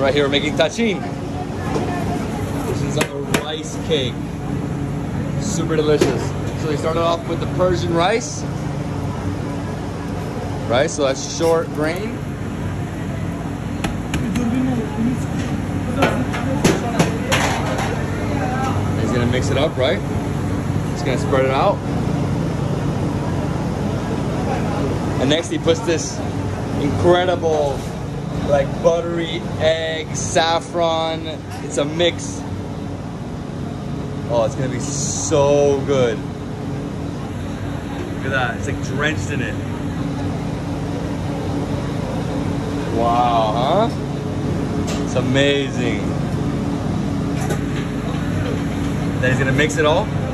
right here we're making tachin. This is a rice cake. Super delicious. So they started off with the Persian rice. Right, so that's short grain. He's gonna mix it up, right? He's gonna spread it out. And next he puts this incredible, like buttery egg, saffron. It's a mix. Oh, it's gonna be so good. Look at that, it's like drenched in it. Wow, huh? It's amazing. Then he's gonna mix it all.